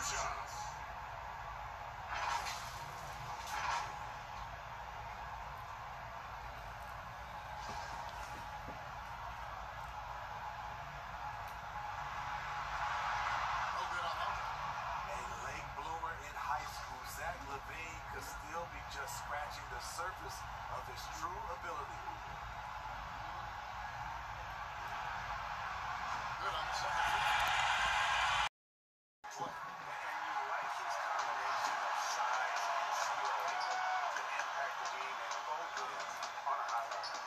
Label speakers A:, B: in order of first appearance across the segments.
A: shots.
B: Zach LaVine could still be just scratching the surface of his true ability.
A: Good on the second play. And you like his combination of size and skill, able to impact the game and both ends on a high level.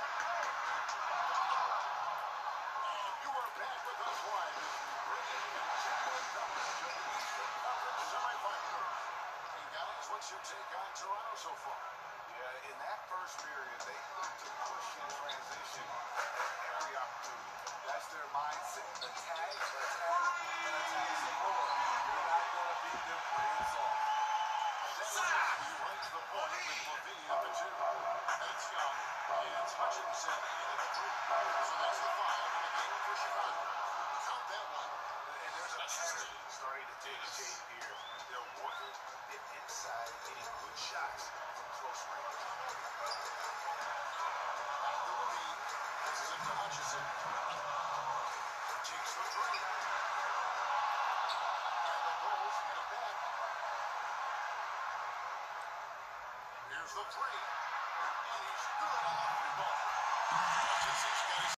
A: And you are back with us live as we bring in continuing coverage of the Eastern Conference semifinals. Guys, what's your take on Toronto so far?
B: Yeah, in that first period, they looked to push in transition at every opportunity. That's their mindset. Attack, and attack some more. You're not going to beat them playing soft.
A: He runs the point with LaVine at the 2. That's Young. It's Hutchinson into the 3. So that's the 5 in the game for Chicago. Count that one.
B: And there's a pattern starting to take shape here. They're working it inside, getting good shots from close range.
A: Back to LaVine. Passes it to Hutchinson. Takes the 3. And the Bulls get it back. Here's the 3. And he's good on the 3 ball. Hutchinson's got his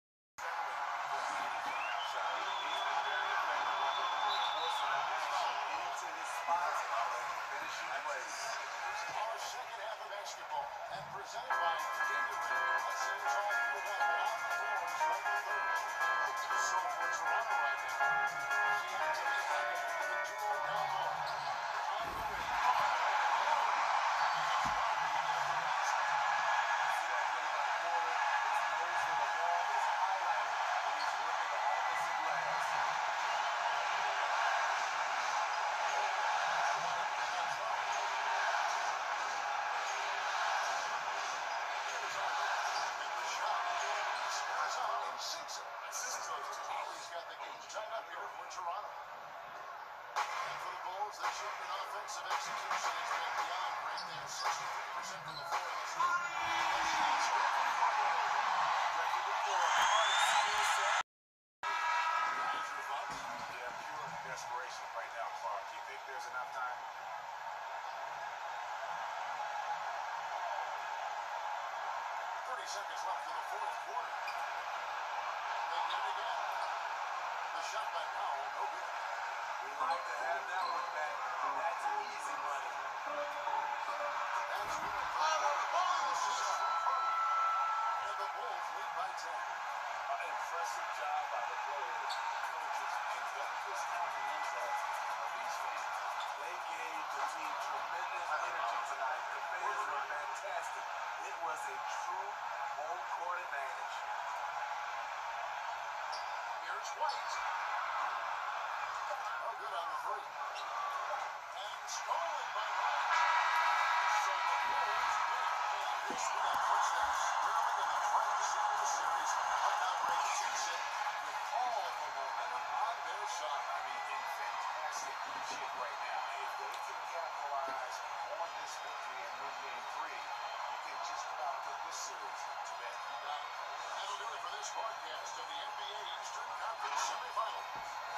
A: our second half of basketball and presented by Gatorade. Let's see it's all filled up and off the floor and start the third. So for Toronto right now, seems to be having the duo down low. On the way. He's got the game tied up here for Toronto. And for the Bulls, their shooting and offensive execution has been beyond great there. 63% from the floor this week.
B: Yeah, pure desperation right now, Clark. You think there's enough time?
A: 30 seconds left in the fourth quarter. They get it again. The shot by Powell, no good.
B: We like to have that one back. That's easy money.
A: That's good. This is a free party. And the Bulls lead by 10.
B: An impressive job by the players, coaches, and don't just complimentary of these fans. They gave the team tremendous energy tonight. The fans were fantastic. It was a true home court advantage.
A: Here's White. No good on the 3. And stolen by White. So the Bulls win. And this win puts them squarely in the front seat of the series. A now-ranked 2 seed with all the momentum on their side.
B: I mean, in fantastic shape right now. If they can capitalize on this victory and win game 3, you can just about put this series to bed.
A: That'll do it for this broadcast of the NBA Eastern Conference Semifinals.